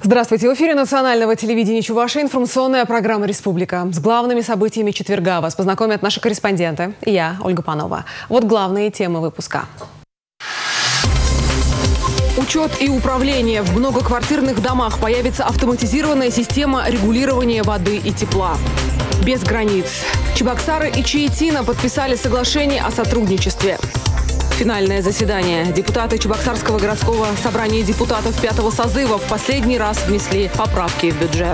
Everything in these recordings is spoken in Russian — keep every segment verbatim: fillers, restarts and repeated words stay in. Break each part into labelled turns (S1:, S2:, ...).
S1: Здравствуйте! В эфире национального телевидения Чувашии информационная программа «Республика». С главными событиями четверга вас познакомят наши корреспонденты и я, Ольга Панова. Вот главные темы выпуска. Учет и управление. В многоквартирных домах появится автоматизированная система регулирования воды и тепла. Без границ. Чебоксары и Чаетина подписали соглашение о сотрудничестве. Финальное заседание. Депутаты Чебоксарского городского собрания депутатов пятого созыва в последний раз внесли поправки в бюджет.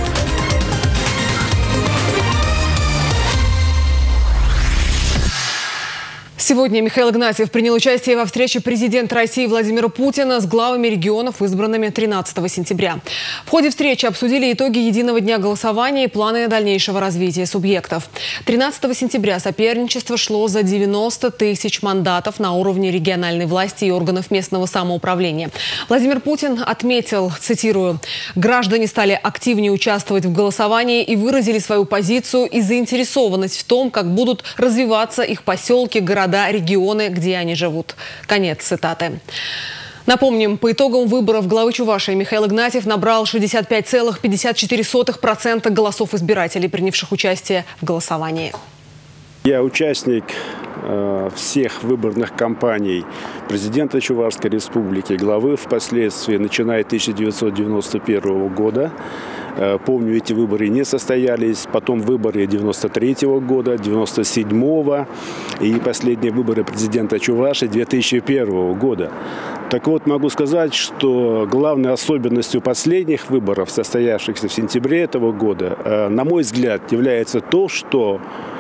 S1: Сегодня Михаил Игнатьев принял участие во встрече президента России Владимира Путина с главами регионов, избранными тринадцатого сентября. В ходе встречи обсудили итоги единого дня голосования и планы дальнейшего развития субъектов. тринадцатого сентября соперничество шло за девяносто тысяч мандатов на уровне региональной власти и органов местного самоуправления. Владимир Путин отметил, цитирую, «Граждане стали активнее участвовать в голосовании и выразили свою позицию и заинтересованность в том, как будут развиваться их поселки, города, регионы, где они живут». Конец цитаты. Напомним, по итогам выборов главы Чувашии Михаил Игнатьев набрал шестьдесят пять целых пятьдесят четыре сотых процента голосов избирателей, принявших участие в голосовании.
S2: Я участник э, всех выборных кампаний президента Чувашской республики, главы впоследствии, начиная с тысяча девятьсот девяносто первого года. Э, помню, эти выборы не состоялись. Потом выборы девяносто третьего года, девяносто седьмого и последние выборы президента Чувашии две тысячи первого года. Так вот, могу сказать, что главной особенностью последних выборов, состоявшихся в сентябре этого года, э, на мой взгляд, является то, что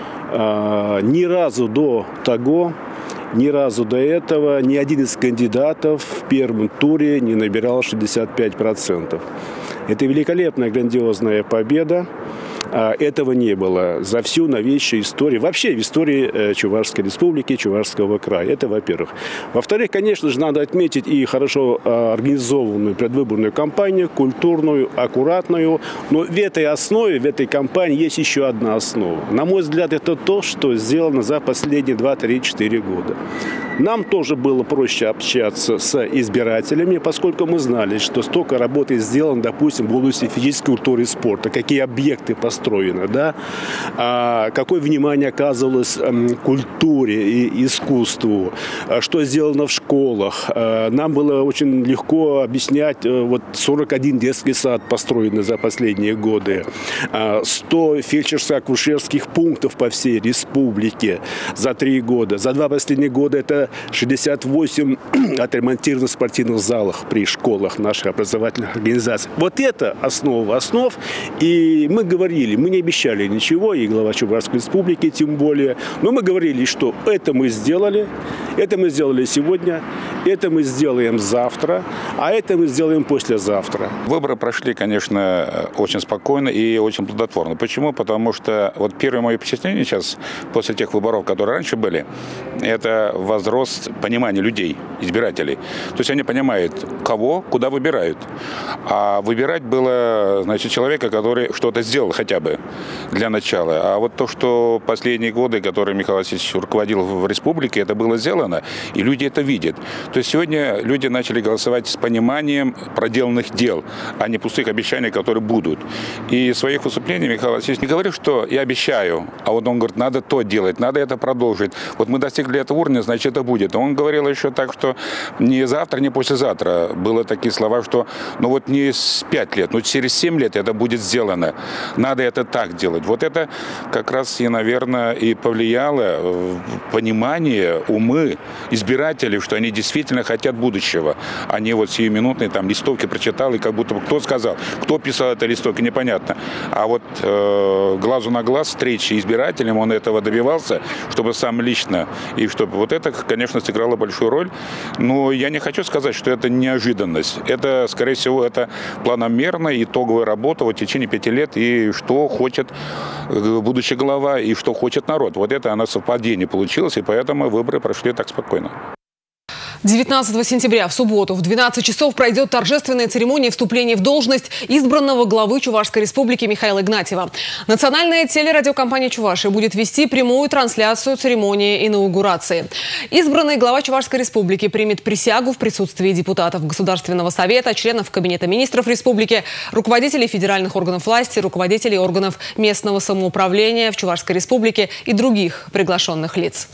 S2: ни разу до того, ни разу до этого ни один из кандидатов в первом туре не набирал шестьдесят пять процентов. Это великолепная, грандиозная победа. Этого не было за всю новейшую историю, вообще в истории Чувашской республики, Чувашского края. Это во-первых. Во-вторых, конечно же, надо отметить и хорошо организованную предвыборную кампанию, культурную, аккуратную. Но в этой основе, в этой кампании есть еще одна основа. На мой взгляд, это то, что сделано за последние два-три-четыре года. Нам тоже было проще общаться с избирателями, поскольку мы знали, что столько работы сделано, допустим, в области физической культуры и спорта, какие объекты построены, да? а, какое внимание оказывалось а, культуре и искусству, а, что сделано в школах. А, нам было очень легко объяснять, а, вот сорок один детский сад построенный за последние годы, а, сто фельдшерско-акушерских пунктов по всей республике за три года. За два последних года это шестьдесят восемь отремонтированных спортивных залов при школах наших образовательных организаций. Вот это основа основ. И мы говорили, мы не обещали ничего, и глава Чувашской республики тем более, но мы говорили, что это мы сделали, это мы сделали сегодня, это мы сделаем завтра, а это мы сделаем послезавтра.
S3: Выборы прошли, конечно, очень спокойно и очень плодотворно. Почему? Потому что вот первое мое впечатление сейчас, после тех выборов, которые раньше были, это возрост понимания людей, избирателей. То есть они понимают, кого, куда выбирают. А выбирать было, значит, человека, который что-то сделал хотя бы для начала. А вот то, что последние годы, которые Михаил Васильевич руководил в республике, это было сделано, и люди это видят. То есть сегодня люди начали голосовать с пониманием проделанных дел, а не пустых обещаний, которые будут. И в своих выступлениях Михаил Васильевич не говорил, что я обещаю, а вот он говорит, надо то делать, надо это продолжить. Вот мы достигли этого уровня, значит, это будет. Он говорил еще так, что не завтра, не послезавтра. Было такие слова, что ну вот не с пять лет, но через семь лет это будет сделано. Надо это так делать. Вот это как раз и, наверное, и повлияло в понимание, умы избирателей, что они действительно хотят будущего. Они вот сиюминутные там листовки прочитал, и как будто бы кто сказал, кто писал это листовки, непонятно. А вот э, глазу на глаз встречи избирателям он этого добивался, чтобы сам лично, и чтобы вот это, конечно, сыграло большую роль. Но я не хочу сказать, что это неожиданность. Это, скорее всего, это планомерная итоговая работа в течение пяти лет, и что хочет будущая глава, и что хочет народ. Вот это оно совпадение получилось, и поэтому выборы прошли так спокойно.
S1: девятнадцатого сентября в субботу в двенадцать часов пройдет торжественная церемония вступления в должность избранного главы Чувашской республики Михаила Игнатьева. Национальная телерадиокомпания «Чувашия» будет вести прямую трансляцию церемонии инаугурации. Избранный глава Чувашской республики примет присягу в присутствии депутатов Государственного совета, членов Кабинета министров республики, руководителей федеральных органов власти, руководителей органов местного самоуправления в Чувашской республике и других приглашенных лиц.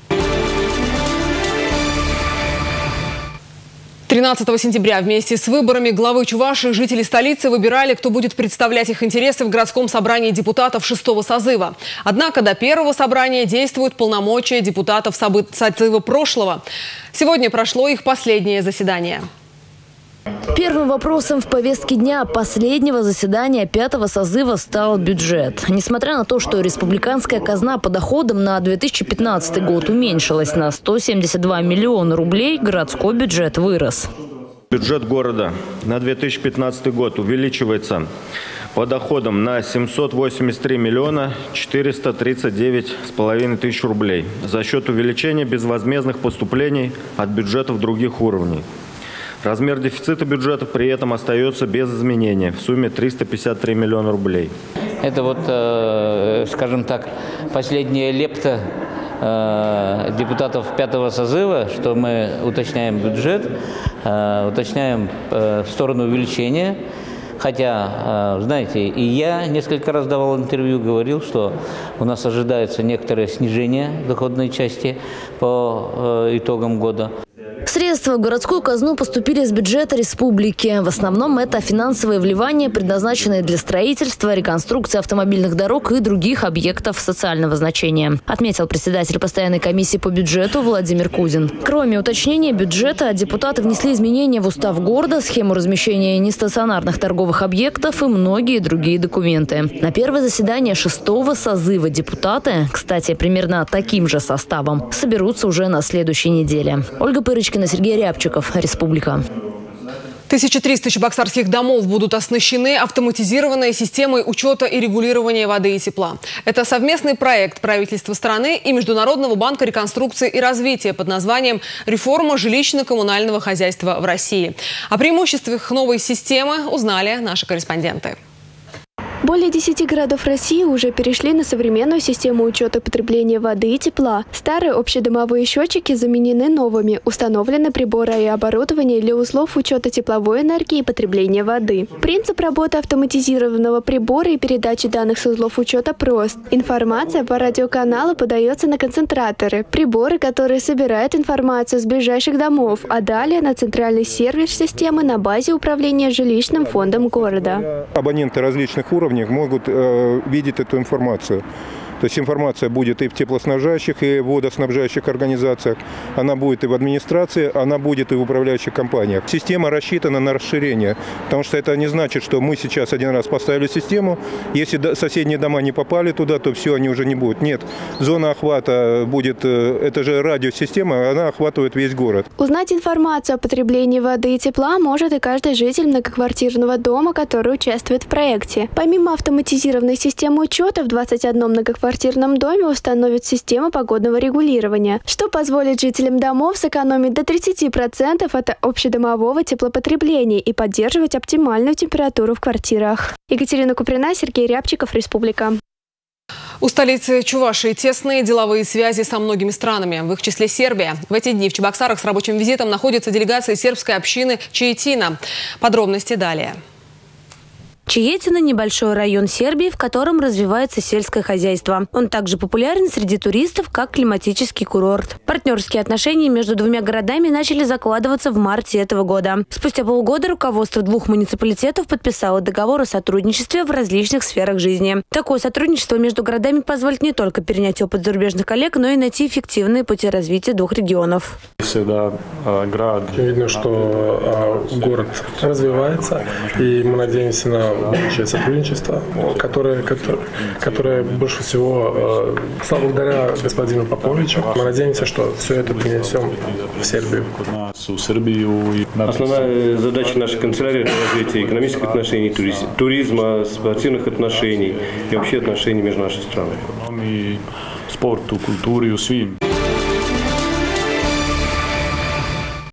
S1: тринадцатого сентября вместе с выборами главы Чувашии жители столицы выбирали, кто будет представлять их интересы в городском собрании депутатов шестого созыва. Однако до первого собрания действуют полномочия депутатов созыва прошлого. Сегодня прошло их последнее заседание.
S4: Первым вопросом в повестке дня последнего заседания пятого созыва стал бюджет. Несмотря на то, что республиканская казна по доходам на две тысячи пятнадцатый год уменьшилась на сто семьдесят два миллиона рублей, городской бюджет вырос.
S5: Бюджет города на две тысячи пятнадцатый год увеличивается по доходам на семьсот восемьдесят три миллиона четыреста тридцать девять с половиной тысяч рублей за счет увеличения безвозмездных поступлений от бюджетов других уровней. Размер дефицита бюджета при этом остается без изменения в сумме триста пятьдесят три миллиона рублей.
S6: Это вот, э, скажем так, последняя лепта э, депутатов пятого созыва, что мы уточняем бюджет, э, уточняем э, в сторону увеличения. Хотя, знаете, и я несколько раз давал интервью, говорил, что у нас ожидается некоторое снижение доходной части по итогам года.
S4: Средства в городскую казну поступили из бюджета республики. В основном это финансовые вливания, предназначенные для строительства, реконструкции автомобильных дорог и других объектов социального значения, отметил председатель постоянной комиссии по бюджету Владимир Кузин. Кроме уточнения бюджета, депутаты внесли изменения в устав города, схему размещения нестационарных торговых объектов и многие другие документы. На первое заседание шестого созыва депутаты, кстати, примерно таким же составом, соберутся уже на следующей неделе. Ольга Пырочкина, Сергей Рябчиков, Республика.
S1: тысяча триста чебоксарских домов будут оснащены автоматизированной системой учета и регулирования воды и тепла. Это совместный проект правительства страны и Международного банка реконструкции и развития под названием «Реформа жилищно-коммунального хозяйства в России». О преимуществах новой системы узнали наши корреспонденты.
S7: Более десяти городов России уже перешли на современную систему учета потребления воды и тепла. Старые общедомовые счетчики заменены новыми. Установлены приборы и оборудование для узлов учета тепловой энергии и потребления воды. Принцип работы автоматизированного прибора и передачи данных с узлов учета прост. Информация по радиоканалу подается на концентраторы, приборы, которые собирают информацию с ближайших домов, а далее на центральный сервер системы на базе управления жилищным фондом города.
S8: Абоненты различных уровней могут э, видеть эту информацию. То есть информация будет и в теплоснабжающих, и в водоснабжающих организациях. Она будет и в администрации, она будет и в управляющих компаниях. Система рассчитана на расширение, потому что это не значит, что мы сейчас один раз поставили систему. Если соседние дома не попали туда, то все, они уже не будут. Нет, зона охвата будет, это же радиосистема, она охватывает весь город.
S7: Узнать информацию о потреблении воды и тепла может и каждый житель многоквартирного дома, который участвует в проекте. Помимо автоматизированной системы учета, в двадцать одном многоквартирном В квартирном доме установят систему погодного регулирования, что позволит жителям домов сэкономить до тридцати процентов от общедомового теплопотребления и поддерживать оптимальную температуру в квартирах. Екатерина Куприна, Сергей Рябчиков, Республика.
S1: У столицы Чувашии тесные деловые связи со многими странами, в их числе Сербия. В эти дни в Чебоксарах с рабочим визитом находится делегация сербской общины Чаетина. Подробности далее.
S4: Чаетина – небольшой район Сербии, в котором развивается сельское хозяйство. Он также популярен среди туристов, как климатический курорт. Партнерские отношения между двумя городами начали закладываться в марте этого года. Спустя полгода руководство двух муниципалитетов подписало договор о сотрудничестве в различных сферах жизни. Такое сотрудничество между городами позволит не только перенять опыт зарубежных коллег, но и найти эффективные пути развития двух регионов.
S9: Видно, что город развивается, и мы надеемся на будущее сотрудничество, которое, которое, которое больше всего э, благодаря господину Поповичу. Мы надеемся, что все это принесем в Сербию.
S10: Основная задача нашей канцелярии – это развитие экономических отношений, туризма, спортивных отношений и вообще отношений между нашими странами.
S11: Спорту, культуре, всем.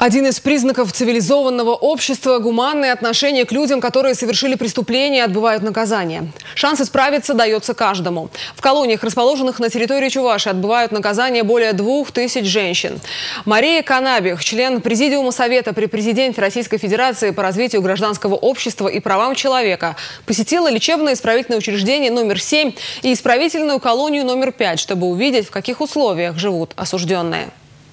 S1: Один из признаков цивилизованного общества – гуманное отношение к людям, которые совершили преступления и отбывают наказание. Шанс исправиться дается каждому. В колониях, расположенных на территории Чувашии, отбывают наказание более двух тысяч женщин. Мария Канабих, член Президиума Совета при президенте Российской Федерации по развитию гражданского общества и правам человека, посетила лечебно-исправительное учреждение номер семь и исправительную колонию номер пять, чтобы увидеть, в каких условиях живут осужденные.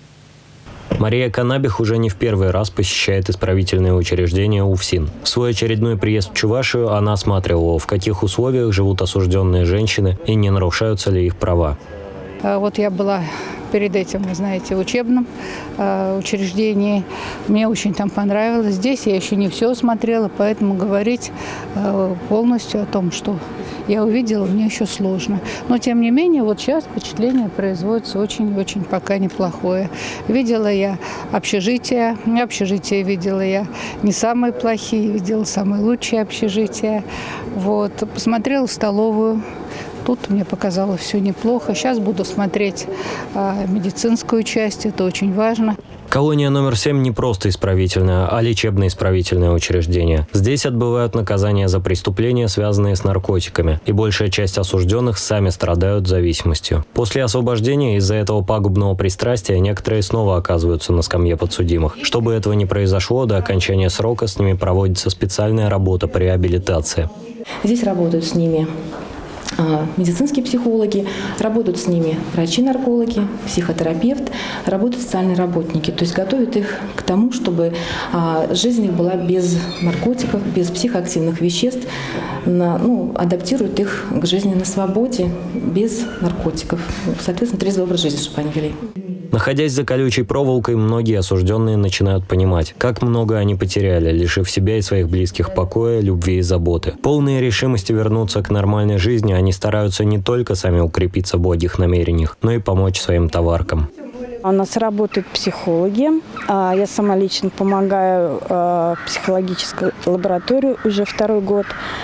S11: Мария Канабих уже не в первый раз посещает исправительные учреждения УФСИН. В свой очередной приезд в Чувашию она осматривала, в каких условиях живут осужденные женщины и не нарушаются ли их права.
S12: Вот я была перед этим, вы знаете, в учебном э, учреждении. Мне очень там понравилось. Здесь я еще не все смотрела, поэтому говорить э, полностью о том, что я увидела, мне еще сложно. Но, тем не менее, вот сейчас впечатление производится очень-очень пока неплохое. Видела я общежития. Общежития видела я не самые плохие, видела самые лучшие общежития. Вот. Посмотрела в столовую. Тут мне показалось все неплохо. Сейчас буду смотреть а, медицинскую часть, это очень важно.
S11: Колония номер семь не просто исправительное, а лечебно-исправительное учреждение. Здесь отбывают наказания за преступления, связанные с наркотиками. И большая часть осужденных сами страдают зависимостью. После освобождения из-за этого пагубного пристрастия некоторые снова оказываются на скамье подсудимых. Чтобы этого не произошло, до окончания срока с ними проводится специальная работа по реабилитации.
S13: Здесь работают с ними медицинские психологи, работают с ними врачи-наркологи, психотерапевт, работают социальные работники. То есть готовят их к тому, чтобы жизнь их была без наркотиков, без психоактивных веществ, ну, адаптируют их к жизни на свободе, без наркотиков. Соответственно, трезвый образ жизни, чтобы они вели.
S11: Находясь за колючей проволокой, многие осужденные начинают понимать, как много они потеряли, лишив себя и своих близких покоя, любви и заботы. Полные решимости вернуться к нормальной жизни, они стараются не только сами укрепиться в благих намерениях, но и помочь своим товаркам.
S14: У нас работают психологи. Я сама лично помогаю в психологической лаборатории уже второй год.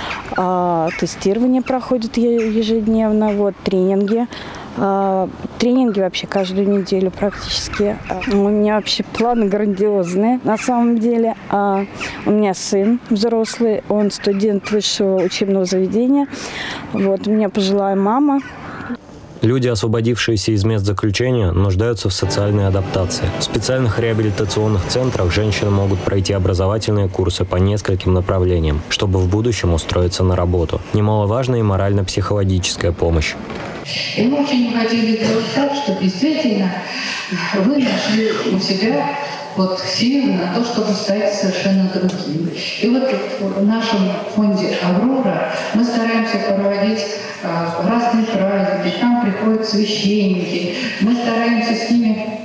S14: Тестирование проходит ежедневно, вот, тренинги. Тренинги вообще каждую неделю практически. У меня вообще планы грандиозные. На самом деле у меня сын взрослый, он студент высшего учебного заведения. Вот, у меня пожилая мама.
S11: Люди, освободившиеся из мест заключения, нуждаются в социальной адаптации. В специальных реабилитационных центрах женщины могут пройти образовательные курсы по нескольким направлениям, чтобы в будущем устроиться на работу. Немаловажна и морально-психологическая помощь.
S15: И мы очень хотели сделать так, чтобы действительно вы нашли у себя вот силы на то, чтобы стать совершенно другим. И вот в нашем фонде «Аврора» мы стараемся проводить разные праздники, к нам приходят священники, мы стараемся с ними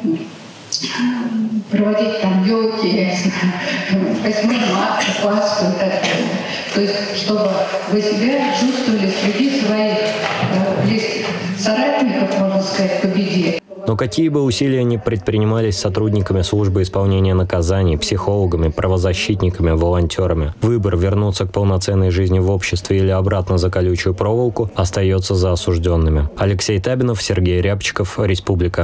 S15: проводить там елки, восьмое марта, Пасху и так далее. То есть, чтобы вы себя чувствовали среди своих близких соратников, можно сказать, по беде.
S11: Но какие бы усилия ни предпринимались сотрудниками службы исполнения наказаний, психологами, правозащитниками, волонтерами, выбор вернуться к полноценной жизни в обществе или обратно за колючую проволоку остается за осужденными. Алексей Табинов, Сергей Рябчиков, Республика.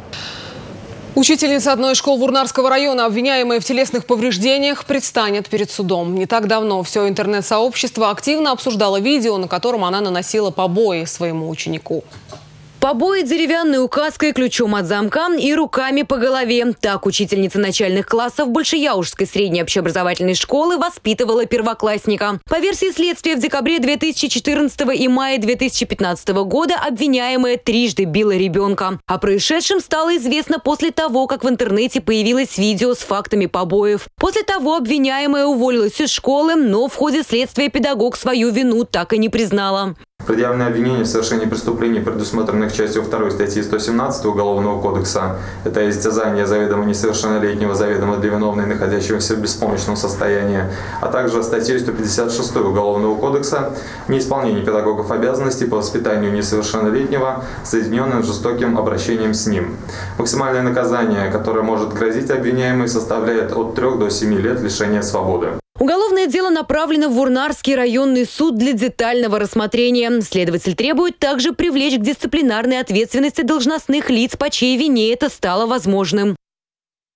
S1: Учительница одной из школ Вурнарского района, обвиняемая в телесных повреждениях, предстанет перед судом. Не так давно все интернет-сообщество активно обсуждало видео, на котором она наносила побои своему ученику.
S16: Побои деревянной указкой, ключом от замка и руками по голове. Так учительница начальных классов Большеяужской средней общеобразовательной школы воспитывала первоклассника. По версии следствия, в декабре две тысячи четырнадцатого и мае две тысячи пятнадцатого года обвиняемая трижды била ребенка. О происшедшем стало известно после того, как в интернете появилось видео с фактами побоев. После того обвиняемая уволилась из школы, но в ходе следствия педагог свою вину так и не признала.
S17: Предъявленное обвинение в совершении преступлений, предусмотренных частью второй статьи сто семнадцать Уголовного кодекса, это истязание заведомо несовершеннолетнего, заведомо для виновной, находящегося в беспомощном состоянии, а также статьей сто пятьдесят шесть Уголовного кодекса неисполнение педагогов обязанностей по воспитанию несовершеннолетнего, соединенным с жестоким обращением с ним. Максимальное наказание, которое может грозить обвиняемой, составляет от трёх до семи лет лишения свободы.
S16: Уголовное дело направлено в Вурнарский районный суд для детального рассмотрения. Следователь требует также привлечь к дисциплинарной ответственности должностных лиц, по чьей вине это стало возможным.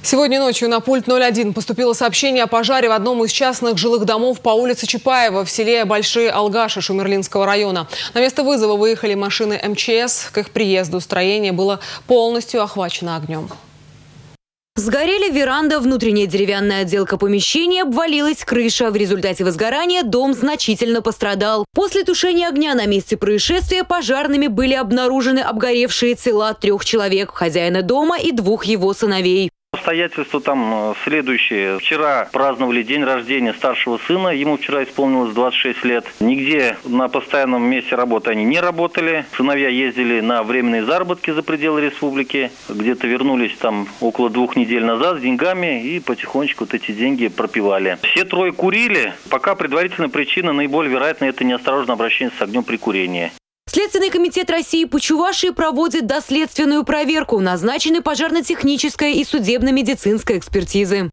S1: Сегодня ночью на пульт ноль один поступило сообщение о пожаре в одном из частных жилых домов по улице Чапаева в селе Большие Алгаши Шумерлинского района. На место вызова выехали машины эм че эс. К их приезду строение было полностью охвачено огнем.
S16: Сгорели веранда, внутренняя деревянная отделка помещения, обвалилась крыша. В результате возгорания дом значительно пострадал. После тушения огня на месте происшествия пожарными были обнаружены обгоревшие тела трех человек – хозяина дома и двух его сыновей.
S18: Обстоятельства там следующие. Вчера праздновали день рождения старшего сына. Ему вчера исполнилось двадцать шесть лет. Нигде на постоянном месте работы они не работали. Сыновья ездили на временные заработки за пределы республики. Где-то вернулись там около двух недель назад с деньгами и потихонечку вот эти деньги пропивали. Все трое курили. Пока предварительная причина, наиболее вероятно, это неосторожное обращение с огнем при курении.
S16: Следственный комитет России по Чувашии проводит доследственную проверку. Назначены пожарно-техническая и судебно-медицинская экспертизы.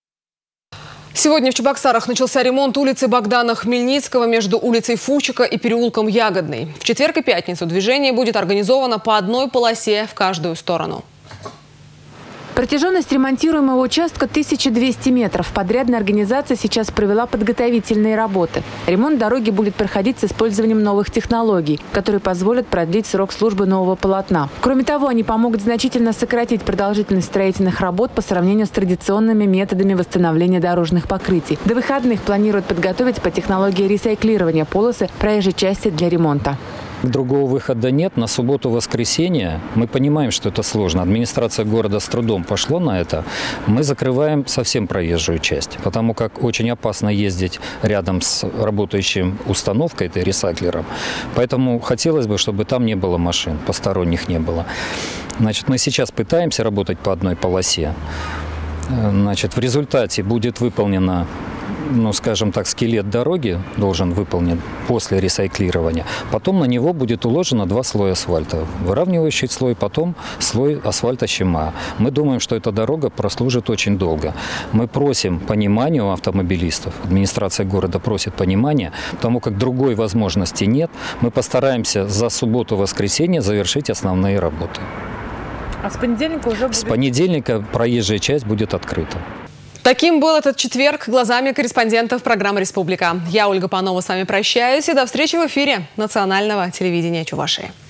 S1: Сегодня в Чебоксарах начался ремонт улицы Богдана Хмельницкого между улицей Фучика и переулком Ягодный. В четверг и пятницу движение будет организовано по одной полосе в каждую сторону.
S19: Протяженность ремонтируемого участка тысяча двести метров. Подрядная организация сейчас провела подготовительные работы. Ремонт дороги будет проходить с использованием новых технологий, которые позволят продлить срок службы нового полотна. Кроме того, они помогут значительно сократить продолжительность строительных работ по сравнению с традиционными методами восстановления дорожных покрытий. До выходных планируют подготовить по технологии ресайклирования полосы проезжей части для ремонта.
S20: Другого выхода нет. На субботу-воскресенье мы понимаем, что это сложно. Администрация города с трудом пошла на это. Мы закрываем совсем проезжую часть, потому как очень опасно ездить рядом с работающей установкой, этой ресайклером. Поэтому хотелось бы, чтобы там не было машин, посторонних не было. Значит, мы сейчас пытаемся работать по одной полосе. Значит, в результате будет выполнено, ну, скажем так, скелет дороги должен выполнен после ресайклирования. Потом на него будет уложено два слоя асфальта. Выравнивающий слой, потом слой асфальта-щема. Мы думаем, что эта дорога прослужит очень долго. Мы просим понимания у автомобилистов. Администрация города просит понимания, потому как другой возможности нет. Мы постараемся за субботу-воскресенье завершить основные работы.
S19: А с понедельника уже будет...
S20: С понедельника проезжая часть будет открыта.
S1: Таким был этот четверг глазами корреспондентов программы «Республика». Я, Ольга Панова, с вами прощаюсь и до встречи в эфире национального телевидения Чувашии.